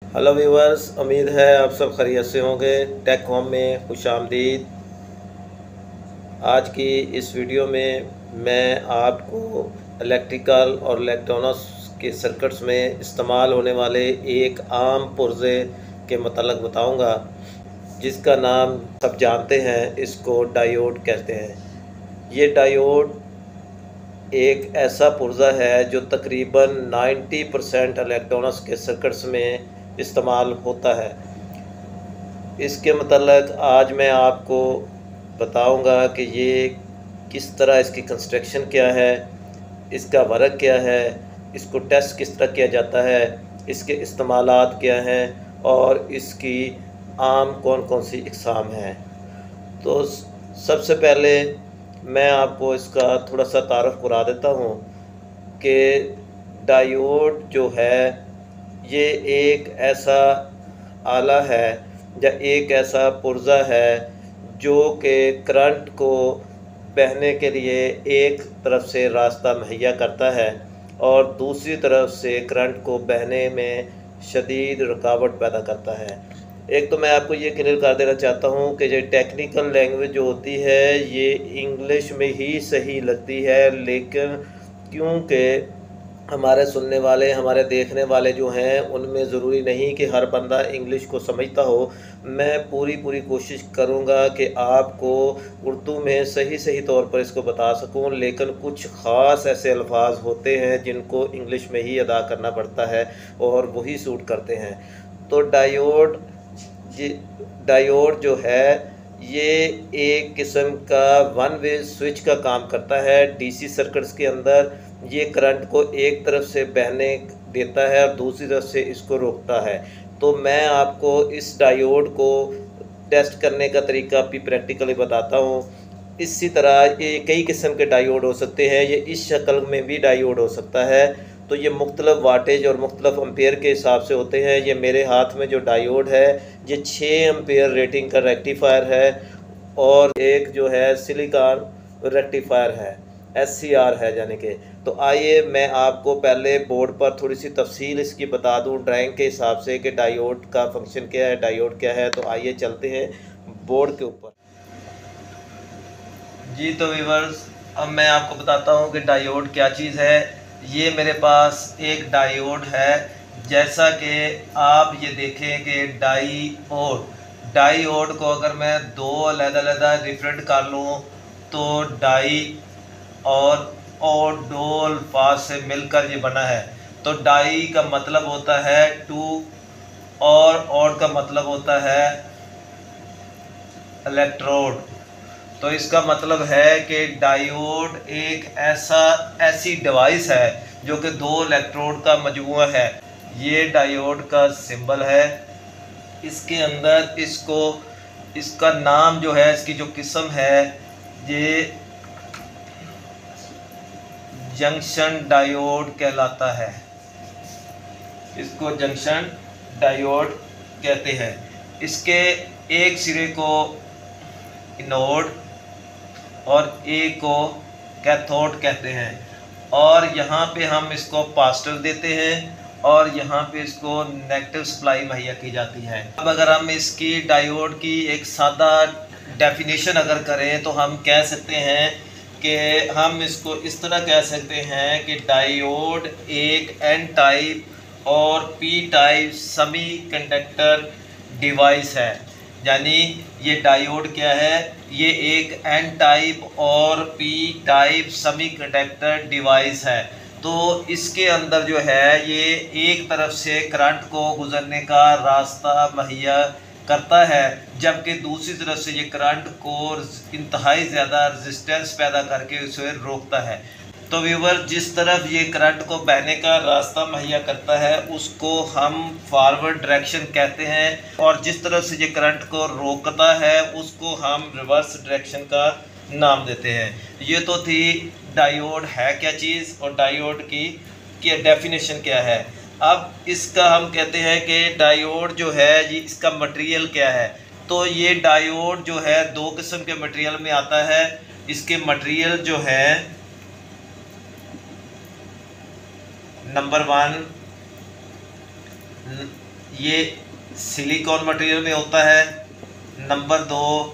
Hello viewers, उम्मीद है आप सब खैरियत से होंगे। टेक होम में खुशामदीद। आज की इस वीडियो में मैं आपको इलेक्ट्रिकल और इलेक्ट्रॉनिक्स के सर्किट्स में इस्तेमाल होने वाले एक आम पुर्जे के मतलब बताऊंगा, जिसका नाम सब जानते हैं। इसको डायोड कहते हैं। ये डायोड एक ऐसा पुर्जा है जो तकरीबन 90% इलेक्ट्रॉनिक्स के सर्किट्स में इस्तेमाल होता है। इसके मतलब आज मैं आपको बताऊंगा कि ये किस तरह, इसकी कंस्ट्रक्शन क्या है, इसका वर्क क्या है, इसको टेस्ट किस तरह किया जाता है, इसके इस्तेमालात क्या हैं और इसकी आम कौन कौन सी इकसाम हैं। तो सबसे पहले मैं आपको इसका थोड़ा सा तारुफ करा देता हूँ कि डायोड जो है ये एक ऐसा आला है या एक ऐसा पुर्जा है जो कि करंट को बहने के लिए एक तरफ से रास्ता मुहैया करता है और दूसरी तरफ से करंट को बहने में शदीद रुकावट पैदा करता है। एक तो मैं आपको ये क्लियर कर देना चाहता हूँ कि ये टेक्निकल लैंग्वेज जो होती है ये इंग्लिश में ही सही लगती है, लेकिन क्योंकि हमारे सुनने वाले, हमारे देखने वाले जो हैं उनमें ज़रूरी नहीं कि हर बंदा इंग्लिश को समझता हो। मैं पूरी कोशिश करूँगा कि आपको उर्दू में सही तौर पर इसको बता सकूँ, लेकिन कुछ ख़ास ऐसे अल्फाज होते हैं जिनको इंग्लिश में ही अदा करना पड़ता है और वही सूट करते हैं। तो डायोड जो है ये एक किस्म का वन वे स्विच का काम करता है। डीसी सर्किट्स के अंदर ये करंट को एक तरफ से बहने देता है और दूसरी तरफ से इसको रोकता है। तो मैं आपको इस डायोड को टेस्ट करने का तरीका भी प्रैक्टिकली बताता हूँ। इसी तरह ये कई किस्म के डायोड हो सकते हैं। ये इस शक्ल में भी डायोड हो सकता है। तो ये मुख्तलिफ वाटेज और मुख्तलिफ एम्पेयर के हिसाब से होते हैं। ये मेरे हाथ में जो डायोड है ये 6 एम्पेयर रेटिंग का रेक्टिफायर है और एक जो है सिलिकॉन रेक्टिफायर है, SCR है यानी कि। तो आइए मैं आपको पहले बोर्ड पर थोड़ी सी तफसील इसकी बता दूं ड्राइंग के हिसाब से कि डायोड का फंक्शन क्या है, डायोड क्या है। तो आइए चलते हैं बोर्ड के ऊपर। जी तो व्यूअर्स, अब मैं आपको बताता हूँ कि डायोड क्या चीज़ है। ये मेरे पास एक डायोड है। जैसा कि आप ये देखें कि डायोड को अगर मैं दो अलग-अलग डिफरेंट कर लूँ तो डाई और दो अल्फाज से मिलकर ये बना है। तो डाई का मतलब होता है टू और का मतलब होता है इलेक्ट्रोड। तो इसका मतलब है कि डायोड एक ऐसी डिवाइस है जो कि दो इलेक्ट्रोड का मजमूआ है। ये डायोड का सिंबल है। इसके अंदर इसका नाम जो है, इसकी जो किस्म है, ये जंक्शन डायोड कहलाता है। इसको जंक्शन डायोड कहते हैं। इसके एक सिरे को एनोड और ए को कैथोड कहते हैं और यहाँ पे हम इसको पॉजिटिव देते हैं और यहाँ पे इसको नेगेटिव सप्लाई मुहैया की जाती है। अब अगर हम इसकी डायोड की एक सादा डेफिनेशन अगर करें तो हम कह सकते हैं कि हम इसको इस तरह कह सकते हैं कि डायोड एक एन टाइप और पी टाइप सेमीकंडक्टर डिवाइस है। यानी ये डायोड क्या है, ये एक एन टाइप और पी टाइप सेमीकंडक्टर डिवाइस है। तो इसके अंदर जो है ये एक तरफ से करंट को गुजरने का रास्ता मुहैया करता है, जबकि दूसरी तरफ से ये करंट को इंतहाई ज़्यादा रेजिस्टेंस पैदा करके उसे रोकता है। तो व्यूवर, जिस तरफ ये करंट को बहने का रास्ता मुहैया करता है उसको हम फॉरवर्ड डायरेक्शन कहते हैं और जिस तरफ से ये करंट को रोकता है उसको हम रिवर्स डायरेक्शन का नाम देते हैं। ये तो थी डायोड है क्या चीज़ और डायोड की डेफिनेशन क्या है। अब इसका हम कहते हैं कि डायोड जो है ये इसका मटेरियल क्या है। तो ये डायोड जो है दो किस्म के मटेरियल में आता है। इसके मटेरियल जो है, नंबर 1, ये सिलिकॉन मटेरियल में होता है। नंबर 2,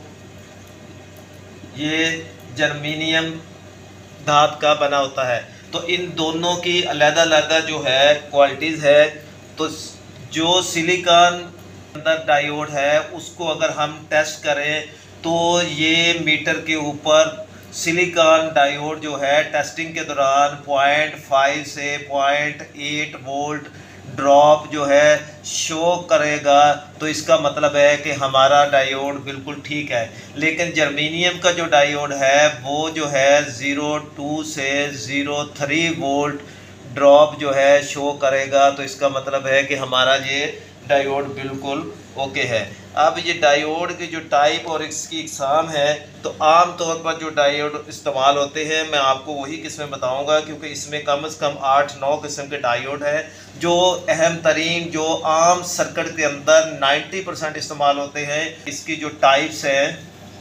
ये जर्मेनियम धात का बना होता है। तो इन दोनों की अलग-अलग जो है क्वालिटीज़ है। तो जो सिलिकॉन अंदर डायोड है उसको अगर हम टेस्ट करें तो ये मीटर के ऊपर सिलिकॉन डायोड जो है टेस्टिंग के दौरान 0.5 से 0.8 वोल्ट ड्रॉप जो है शो करेगा। तो इसका मतलब है कि हमारा डायोड बिल्कुल ठीक है। लेकिन जर्मेनियम का जो डायोड है वो जो है 0.2 से 0.3 वोल्ट ड्रॉप जो है शो करेगा। तो इसका मतलब है कि हमारा ये डायोड बिल्कुल ओके है। अब ये डायोड की जो टाइप और इसकी इकसाम है, तो आम तौर पर जो डायोड इस्तेमाल होते हैं मैं आपको वही किस्में बताऊंगा, क्योंकि इसमें कम से कम 8-9 किस्म के डायोड हैं जो अहम तरीन जो आम सर्किट के अंदर 90% इस्तेमाल होते हैं। इसकी जो टाइप्स हैं,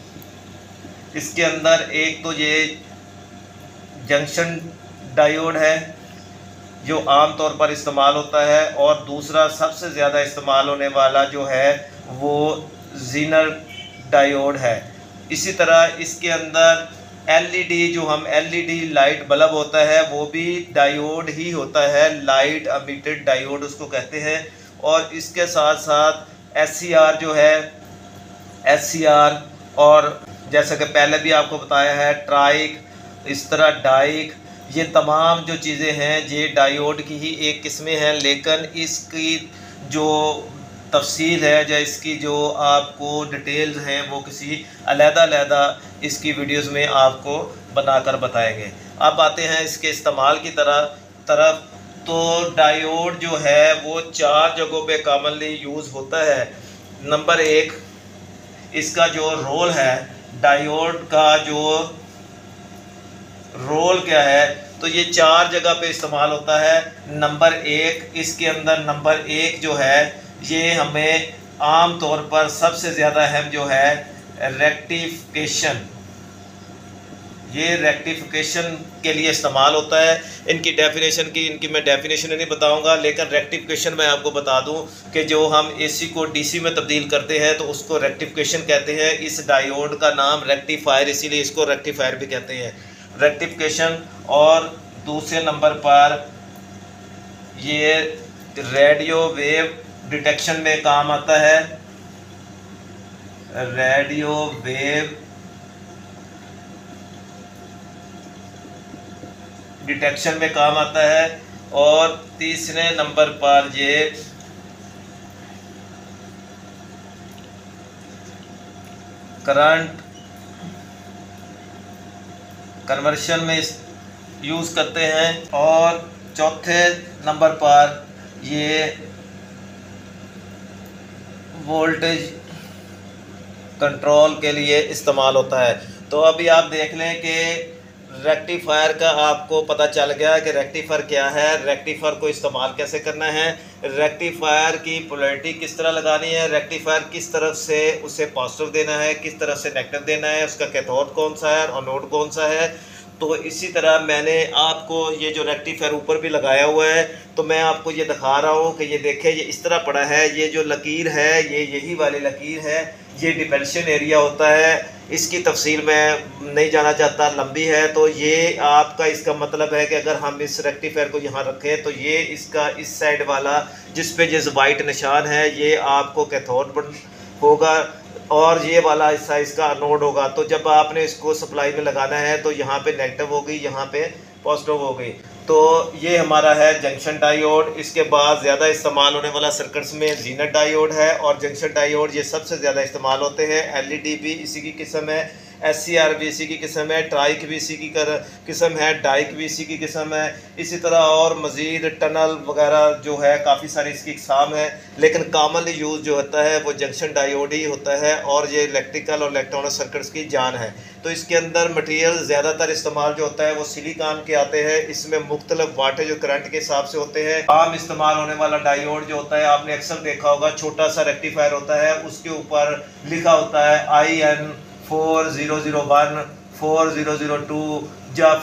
इसके अंदर एक तो ये जंक्शन डायोड है जो आम तौर पर इस्तेमाल होता है, और दूसरा सबसे ज़्यादा इस्तेमाल होने वाला जो है वो ज़ीनर डायोड है। इसी तरह इसके अंदर एलईडी, जो हम एलईडी लाइट बल्ब होता है वो भी डायोड ही होता है, लाइट एमिटेड डायोड उसको कहते हैं। और इसके साथ साथ एससीआर जो है, एससीआर, और जैसा कि पहले भी आपको बताया है ट्राइक, इस तरह डाइक, ये तमाम जो चीज़ें हैं ये डायोड की ही एक किस्में हैं। लेकिन इसकी जो तफसील है या इसकी जो आपको डिटेल्स हैं वो किसी अलग-अलग इसकी वीडियोस में आपको बनाकर बताएंगे। अब आते हैं इसके इस्तेमाल की तरफ। तो डायोड जो है वो 4 जगहों पे कॉमनली यूज़ होता है। नंबर 1, इसका जो रोल है, डायोड का जो रोल क्या है, तो ये 4 जगह पे इस्तेमाल होता है। नंबर 1, इसके अंदर नंबर 1 जो है ये हमें आम तौर पर सबसे ज़्यादा अहम जो है रेक्टिफिकेशन, ये रेक्टिफिकेशन के लिए इस्तेमाल होता है। इनकी मैं डेफिनेशन नहीं बताऊंगा, लेकिन रेक्टिफिकेशन मैं आपको बता दूं कि जो हम एसी को डीसी में तब्दील करते हैं तो उसको रेक्टिफिकेशन कहते हैं। इस डायोड का नाम रेक्टिफायर, इसीलिए इसको रेक्टिफायर भी कहते हैं, रेक्टिफिकेशन। और दूसरे नंबर पर ये रेडियो वेव डिटेक्शन में काम आता है, रेडियो वेव डिटेक्शन में काम आता है। और तीसरे नंबर पर ये करंट कन्वर्शन में यूज़ करते हैं। और चौथे नंबर पर ये वोल्टेज कंट्रोल के लिए इस्तेमाल होता है। तो अभी आप देख लें कि रेक्टिफायर का आपको पता चल गया कि रेक्टिफायर क्या है, रेक्टिफायर को इस्तेमाल कैसे करना है, रेक्टिफायर की पोलैरिटी किस तरह लगानी है, रेक्टिफायर किस तरफ से उसे पॉजिटिव देना है, किस तरफ से नेगेटिव देना है, उसका कैथोड कौन सा है और एनोड कौन सा है। तो इसी तरह मैंने आपको ये जो रेक्टिफायर ऊपर भी लगाया हुआ है, तो मैं आपको ये दिखा रहा हूँ कि ये देखें, ये इस तरह पड़ा है। ये जो लकीर है ये यही वाली लकीर है, ये डिपेंशन एरिया होता है। इसकी तफसील मैं नहीं जाना चाहता, लंबी है। तो ये आपका इसका मतलब है कि अगर हम इस रेक्टिफायर को यहाँ रखें तो ये इसका इस साइड वाला जिस पे जिस वाइट निशान है ये आपको कैथोड होगा और ये वाला हिस्सा इसका एनोड होगा। तो जब आपने इसको सप्लाई में लगाना है तो यहाँ पे नेगेटिव हो गई, यहाँ पे पॉजिटिव हो गई। तो ये हमारा है जंक्शन डायोड। इसके बाद ज़्यादा इस्तेमाल होने वाला सर्किट्स में ज़ीनर डायोड है और जंक्शन डायोड, ये सबसे ज़्यादा इस्तेमाल होते हैं। एलईडी भी इसी की किस्म है, एससीआर भी इसी की किस्म है, ट्राइक भी इसी की किस्म है, डाइक भी इसी की किस्म है। इसी तरह और मज़ीद टनल वगैरह जो है काफ़ी सारी इसकी इकसाम है, लेकिन कॉमनली यूज़ जो होता है वो जंक्शन डायोड ही होता है और ये इलेक्ट्रिकल और इलेक्ट्रॉनिक सर्किट्स की जान है। तो इसके अंदर मटेरियल ज़्यादातर इस्तेमाल जो होता है वो सिलिकॉन के आते हैं। इसमें मुख्तलिफ वाटेज और करंट के हिसाब से होते हैं। आम इस्तेमाल होने वाला डायोड जो होता है आपने अक्सर देखा होगा, छोटा सा रेक्टिफायर होता है, उसके ऊपर लिखा होता है IN 4001, 4002 या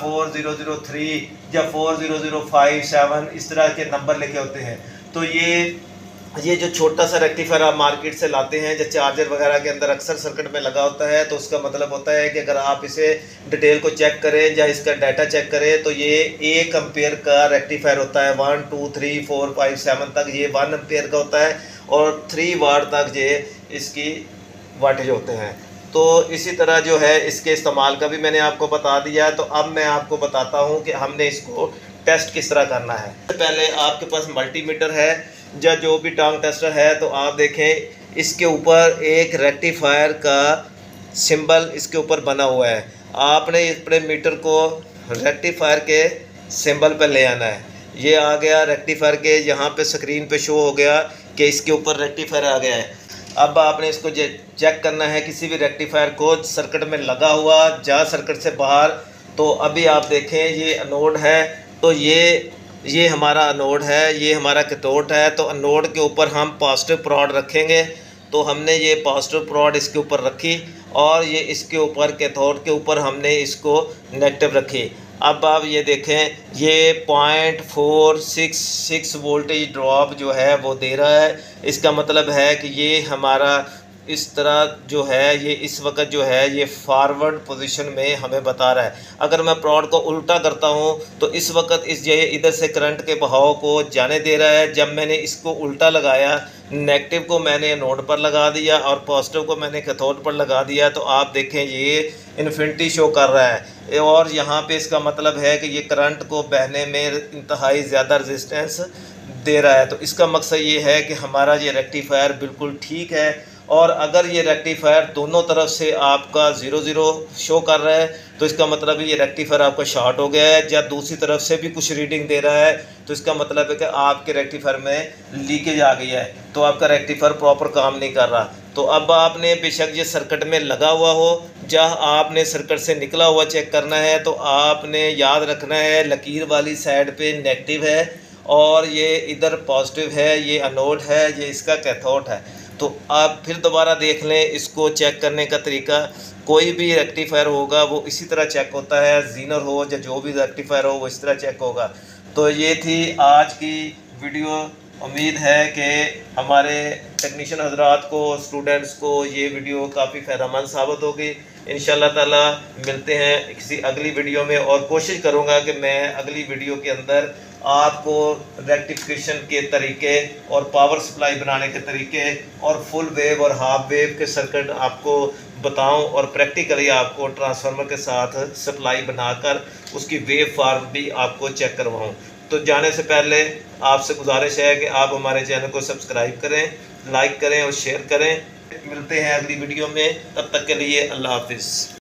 4003 या 40057, इस तरह के नंबर लिखे होते हैं। तो ये ये जो छोटा सा रेक्टिफायर आप मार्केट से लाते हैं, जो चार्जर वगैरह के अंदर अक्सर सर्किट में लगा होता है, तो उसका मतलब होता है कि अगर आप इसे डिटेल को चेक करें या इसका डाटा चेक करें तो ये 1 एम्पेयर का रेक्टिफायर होता है। 1 2 3 4 5 7 तक ये 1 एम्पेयर का होता है और 3 वाट तक ये इसकी वाटेज होते हैं। तो इसी तरह जो है इसके इस्तेमाल का भी मैंने आपको बता दिया है। तो अब मैं आपको बताता हूँ कि हमने इसको टेस्ट किस तरह करना है। पहले आपके पास मल्टीमीटर है या जो भी टंग टेस्टर है, तो आप देखें इसके ऊपर एक रेक्टिफायर का सिंबल इसके ऊपर बना हुआ है। आपने अपने मीटर को रेक्टिफायर के सिंबल पर ले आना है। ये आ गया रेक्टिफायर के, यहाँ पे स्क्रीन पे शो हो गया कि इसके ऊपर रेक्टिफायर आ गया है। अब आपने इसको चेक करना है किसी भी रेक्टिफायर को सर्किट में लगा हुआ या सर्किट से बाहर। तो अभी आप देखें ये अनोड है, तो ये हमारा अनोड है, ये हमारा कैथोड है। तो अनोड के ऊपर हम पॉजिटिव प्रोड रखेंगे। तो हमने ये पॉजिटिव प्रोड इसके ऊपर रखी और ये इसके ऊपर कैथोड के ऊपर हमने इसको नेगेटिव रखी। अब आप ये देखें ये 0.466 वोल्टेज ड्रॉप जो है वो दे रहा है। इसका मतलब है कि ये हमारा इस तरह जो है ये इस वक्त जो है ये फॉरवर्ड पोजीशन में हमें बता रहा है। अगर मैं प्रोड को उल्टा करता हूँ तो इस वक्त इस ये इधर से करंट के बहाव को जाने दे रहा है। जब मैंने इसको उल्टा लगाया, नेगेटिव को मैंने नोड पर लगा दिया और पॉजिटिव को मैंने कैथोड पर लगा दिया, तो आप देखें ये इन्फिनिटी शो कर रहा है। और यहाँ पे इसका मतलब है कि ये करंट को बहने में इंतहाई ज़्यादा रेजिस्टेंस दे रहा है। तो इसका मकसद ये है कि हमारा ये रेक्टिफायर बिल्कुल ठीक है। और अगर ये रेक्टिफायर दोनों तरफ से आपका 0 शो कर रहा है तो इसका मतलब ये रेक्टिफायर आपका शॉर्ट हो गया है, या दूसरी तरफ से भी कुछ रीडिंग दे रहा है तो इसका मतलब है कि आपके रेक्टिफायर में लीकेज आ गई है, तो आपका रेक्टिफायर प्रॉपर काम नहीं कर रहा। तो अब आपने बेशक ये सर्किट में लगा हुआ हो या आपने सर्किट से निकला हुआ चेक करना है, तो आपने याद रखना है लकीर वाली साइड पे नेगेटिव है और ये इधर पॉजिटिव है, ये एनोड है, ये इसका कैथोड है। तो आप फिर दोबारा देख लें इसको चेक करने का तरीका। कोई भी रेक्टिफायर होगा वो इसी तरह चेक होता है, जीनर हो या जो भी रेक्टिफायर हो वो इस तरह चेक होगा। तो ये थी आज की वीडियो। उम्मीद है कि हमारे टेक्नीशियन हजरात को, स्टूडेंट्स को ये वीडियो काफ़ी फ़ायदेमंद साबित होगी। इंशाल्लाह ताला मिलते हैं किसी अगली वीडियो में और कोशिश करूँगा कि मैं अगली वीडियो के अंदर आपको रेक्टिफिकेशन के तरीके और पावर सप्लाई बनाने के तरीके और फुल वेव और हाफ वेव के सर्किट आपको बताऊं और प्रैक्टिकली आपको ट्रांसफार्मर के साथ सप्लाई बनाकर उसकी वेव फॉर्म भी आपको चेक करवाऊं। तो जाने से पहले आपसे गुजारिश है कि आप हमारे चैनल को सब्सक्राइब करें, लाइक करें और शेयर करें। मिलते हैं अगली वीडियो में, तब तक के लिए अल्लाह हाफिज़।